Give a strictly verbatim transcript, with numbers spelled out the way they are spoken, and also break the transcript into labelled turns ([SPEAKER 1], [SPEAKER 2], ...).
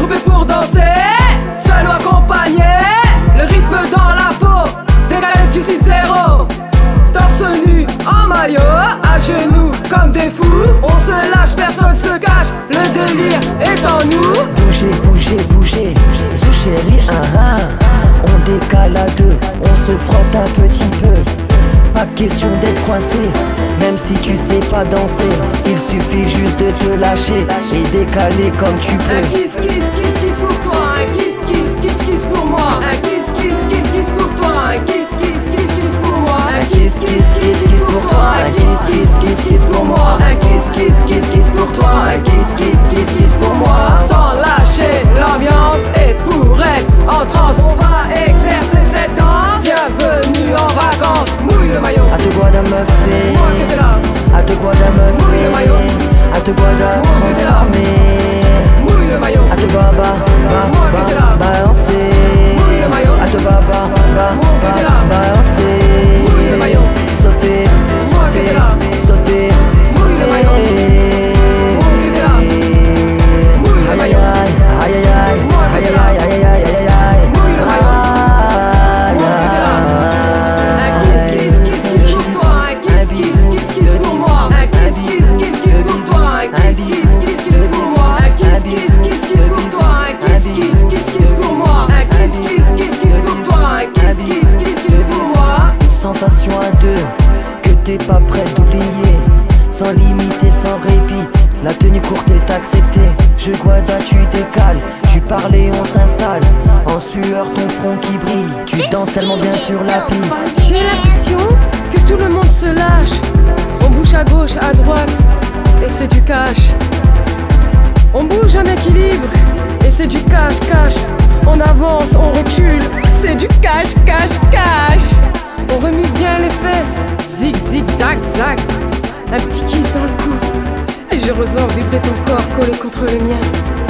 [SPEAKER 1] fait pour danser, seul ou accompagné. Le rythme dans la peau, décalé du six zéro. Torse nu en maillot, à genoux comme des fous. On se lâche, personne se cache, le délire est en nous.
[SPEAKER 2] Bougez, bougez, bougez, zou chérie, ah ah. On décale à deux, on se frotte un petit peu. Pas question d'être coincé, même si tu sais pas danser. Il suffit juste de te lâcher et décaler comme tu peux.
[SPEAKER 1] Un kiss, kiss, kiss, kiss pour toi. Un kiss, kiss, kiss, kiss pour moi. Un kiss, kiss, kiss, kiss pour toi. Un kiss, kiss, kiss, kiss pour moi.
[SPEAKER 2] Un kiss, kiss, kiss, kiss pour toi. Un kiss, kiss, kiss, kiss pour moi.
[SPEAKER 1] Un kiss, kiss, kiss, kiss pour toi. Un kiss, kiss, kiss, kiss pour moi. Sans lâcher, l'ambiance est pour être en transe. On va exercer cette danse. Bienvenue en vacances. Mouille le maillot.
[SPEAKER 2] À te bois d'un meuf fait,
[SPEAKER 1] Moi que t'es là.
[SPEAKER 2] à te bois d'un meuf
[SPEAKER 1] Mouille le maillot.
[SPEAKER 2] fait, à te bois d'un
[SPEAKER 1] Moi que t'es là.
[SPEAKER 2] transformé.
[SPEAKER 1] Mouille le maillot.
[SPEAKER 2] À te bas, bas, bas,
[SPEAKER 1] Moi que t'es là.
[SPEAKER 2] bas, balancer.
[SPEAKER 1] Mouille le maillot.
[SPEAKER 2] À te bas, bas, bas,
[SPEAKER 1] Moi que t'es là.
[SPEAKER 2] bas, balancer.
[SPEAKER 1] Mouille le maillot.
[SPEAKER 2] Sauter,
[SPEAKER 1] Moi que t'es là.
[SPEAKER 2] sauter,
[SPEAKER 1] Mouille le maillot. Moi que t'es là. Mouille le
[SPEAKER 2] Aïe
[SPEAKER 1] maillot.
[SPEAKER 2] aïe aïe aïe
[SPEAKER 1] Moi que
[SPEAKER 2] aïe
[SPEAKER 1] t'es
[SPEAKER 2] aïe
[SPEAKER 1] là.
[SPEAKER 2] aïe aïe aïe aïe aïe.
[SPEAKER 1] Mouille le maillot.
[SPEAKER 2] Aïe,
[SPEAKER 1] Moi que t'es là. Un
[SPEAKER 2] aïe,
[SPEAKER 1] kiss, kiss, kiss, kiss pour toi. Un kiss, kiss, kiss, kiss pour moi. Un kiss, kiss, kiss, kiss pour toi. Un kiss, kiss, kiss, kiss pour moi. Un kiss, kiss, kiss, kiss pour toi. Un kiss, kiss, kiss, kiss pour moi. Un kiss, kiss, kiss, kiss pour toi. Un kiss, kiss, kiss, kiss pour moi.
[SPEAKER 2] Une sensation à deux que t'es pas prêt d'oublier. Sans limite et sans répit, la tenue courte est acceptée. Je guada, tu décales, tu parles et on s'installe. En sueur, ton front qui brille, tu danses tellement bien sur la piste.
[SPEAKER 1] J'ai l'impression que tout le monde se lâche. On bouge à gauche, à droite, et c'est du cash. On bouge en équilibre, et c'est du cash-cash. On avance, on recule, c'est du cash, cash, cash. On remue bien les fesses, zig, zig, zac, zac. Un petit kiss dans le cou, et je ressens vibrer ton corps collé contre le mien.